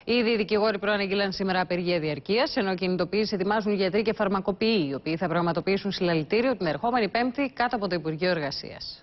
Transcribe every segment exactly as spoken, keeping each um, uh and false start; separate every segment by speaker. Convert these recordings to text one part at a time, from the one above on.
Speaker 1: Ήδη οι δικηγόροι προαναγγείλαν σήμερα απεργία διαρκείας, ενώ κινητοποίηση ετοιμάζουν γιατροί και φαρμακοποιοί, οι οποίοι θα πραγματοποιήσουν συλλαλητήριο την ερχόμενη Πέμπτη κάτω από το Υπουργείο Εργασίας.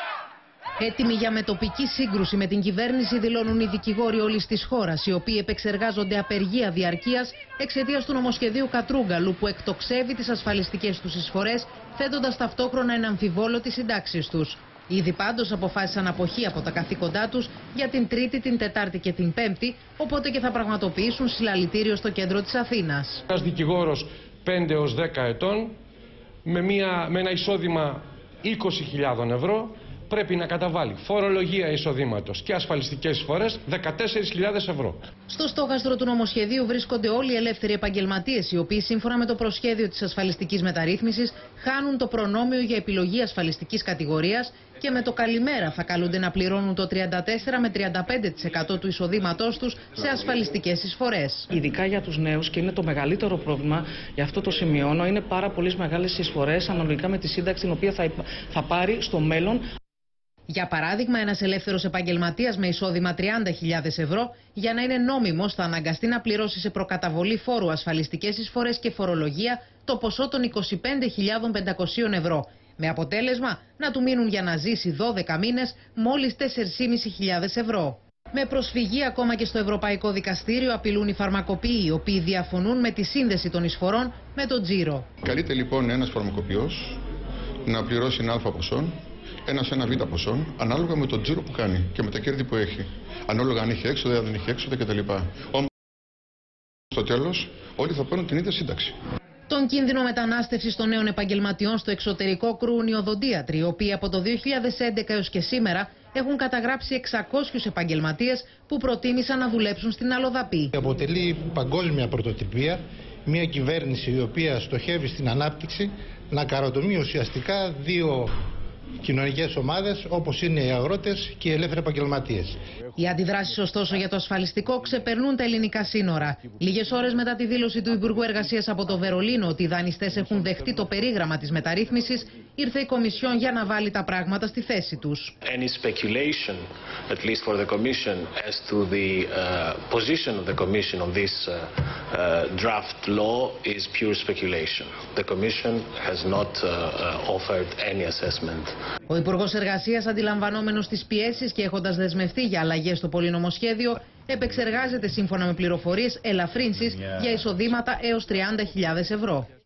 Speaker 2: Έτοιμοι για μετοπική σύγκρουση με την κυβέρνηση δηλώνουν οι δικηγόροι όλης της χώρας, οι οποίοι επεξεργάζονται απεργία διαρκείας εξαιτίας του νομοσχεδίου Κατρούγκαλου που εκτοξεύει τις ασφαλιστικές τους εισφορές, θέτοντας ταυτόχρονα ένα αμφιβόλο τις συντάξεις τους. Ήδη πάντως αποφάσισαν αποχή από τα καθήκοντά τους για την Τρίτη, την Τετάρτη και την Πέμπτη, οπότε και θα πραγματοποιήσουν συλλαλητήριο στο κέντρο της Αθήνας.
Speaker 3: Ένας δικηγόρος πέντε έως δέκα ετών με, μια, με ένα εισόδημα είκοσι χιλιάδες ευρώ πρέπει να καταβάλει φορολογία εισοδήματος και ασφαλιστικές εισφορές δεκατέσσερις χιλιάδες ευρώ.
Speaker 2: Στο στόχαστρο του νομοσχεδίου βρίσκονται όλοι οι ελεύθεροι επαγγελματίες, οι οποίοι σύμφωνα με το προσχέδιο της ασφαλιστικής μεταρρύθμισης χάνουν το προνόμιο για επιλογή ασφαλιστικής κατηγορίας και με το καλημέρα θα καλούνται να πληρώνουν το τριάντα τέσσερα με τριάντα πέντε τοις εκατό του εισοδήματός τους σε ασφαλιστικές εισφορές.
Speaker 4: Ειδικά για τους νέους, και είναι το μεγαλύτερο πρόβλημα, γι' αυτό το σημειώνω, είναι πάρα πολύ μεγάλες εισφορές αναλογικά με τη σύνταξη την οποία θα, θα πάρει στο μέλλον.
Speaker 2: Για παράδειγμα, ένας ελεύθερος επαγγελματίας με εισόδημα τριάντα χιλιάδες ευρώ, για να είναι νόμιμος, θα αναγκαστεί να πληρώσει σε προκαταβολή φόρου ασφαλιστικές εισφορές και φορολογία το ποσό των είκοσι πέντε χιλιάδες πεντακόσια ευρώ. Με αποτέλεσμα να του μείνουν για να ζήσει δώδεκα μήνες μόλις τέσσερις χιλιάδες πεντακόσια ευρώ. Με προσφυγή ακόμα και στο Ευρωπαϊκό Δικαστήριο απειλούν οι φαρμακοποιοί, οι οποίοι διαφωνούν με τη σύνδεση των εισφορών με τον τζίρο.
Speaker 5: Καλείται λοιπόν ένας φαρμακοποιός να πληρώσει ένα αλφα ποσό, ένα σε ένα β' ποσό, ανάλογα με τον τζίρο που κάνει και με τα κέρδη που έχει. Ανάλογα αν έχει έξοδα, αν δεν έχει έξοδα κτλ. Όμως, στο τέλος, όλοι θα πάρουν την ίδια σύνταξη.
Speaker 2: Τον κίνδυνο μετανάστευσης των νέων επαγγελματιών στο εξωτερικό κρούουν οι οδοντίατροι, οι οποίοι από το δύο χιλιάδες έντεκα έως και σήμερα έχουν καταγράψει εξακόσιους επαγγελματίες που προτίμησαν να δουλέψουν στην αλλοδαπή.
Speaker 6: Αποτελεί παγκόσμια πρωτοτυπία μια κυβέρνηση η οποία στοχεύει στην ανάπτυξη να καροτομεί ουσιαστικά δύο κοινωνικές ομάδες όπως είναι οι αγρότες και οι ελεύθεροι επαγγελματίες.
Speaker 2: Οι αντιδράσεις ωστόσο για το ασφαλιστικό ξεπερνούν τα ελληνικά σύνορα. Λίγες ώρες μετά τη δήλωση του Υπουργού Εργασίας από το Βερολίνο ότι οι δανειστές έχουν δεχτεί το περίγραμμα της μεταρρύθμισης, ήρθε η Κομισιόν για να βάλει τα πράγματα στη θέση τους.
Speaker 7: Any speculation, at least for the Commission, as to the uh, position of the Commission on this uh, uh, draft law is pure speculation. The Commission has not uh, uh, offered any assessment.
Speaker 2: Ο Υπουργός Εργασίας, αντιλαμβανόμενος τις πιέσεις και έχοντας δεσμευτεί για αλλαγές στο πολυνομοσχέδιο, επεξεργάζεται σύμφωνα με πληροφορίες ελαφρύνσεις για εισοδήματα έως τριάντα χιλιάδες ευρώ.